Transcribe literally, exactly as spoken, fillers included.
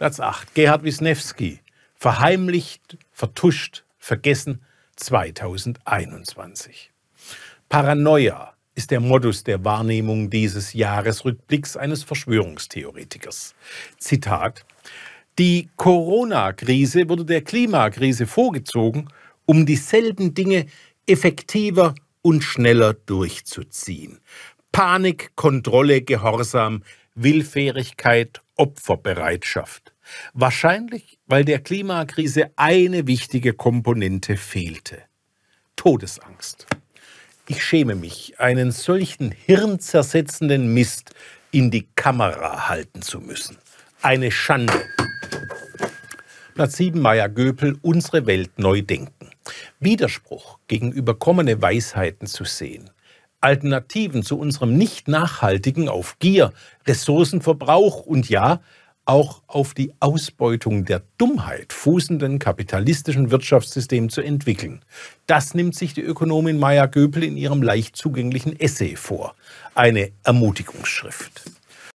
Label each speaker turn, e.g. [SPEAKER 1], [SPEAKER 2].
[SPEAKER 1] Platz acht. Gerhard Wisniewski. Verheimlicht, vertuscht, vergessen zweitausendeinundzwanzig. Paranoia ist der Modus der Wahrnehmung dieses Jahresrückblicks eines Verschwörungstheoretikers. Zitat: Die Corona-Krise wurde der Klimakrise vorgezogen, um dieselben Dinge effektiver und schneller durchzuziehen. Panik, Kontrolle, Gehorsam, Willfährigkeit, Opferbereitschaft. Wahrscheinlich, weil der Klimakrise eine wichtige Komponente fehlte: Todesangst. Ich schäme mich, einen solchen hirnzersetzenden Mist in die Kamera halten zu müssen. Eine Schande. Platz sieben. Maya Göpel. Unsere Welt neu denken. Widerspruch gegenüber kommende Weisheiten zu sehen. Alternativen zu unserem nicht nachhaltigen, auf Gier, Ressourcenverbrauch und ja, auch auf die Ausbeutung der Dummheit fußenden kapitalistischen Wirtschaftssystem zu entwickeln. Das nimmt sich die Ökonomin Maya Göpel in ihrem leicht zugänglichen Essay vor. Eine Ermutigungsschrift.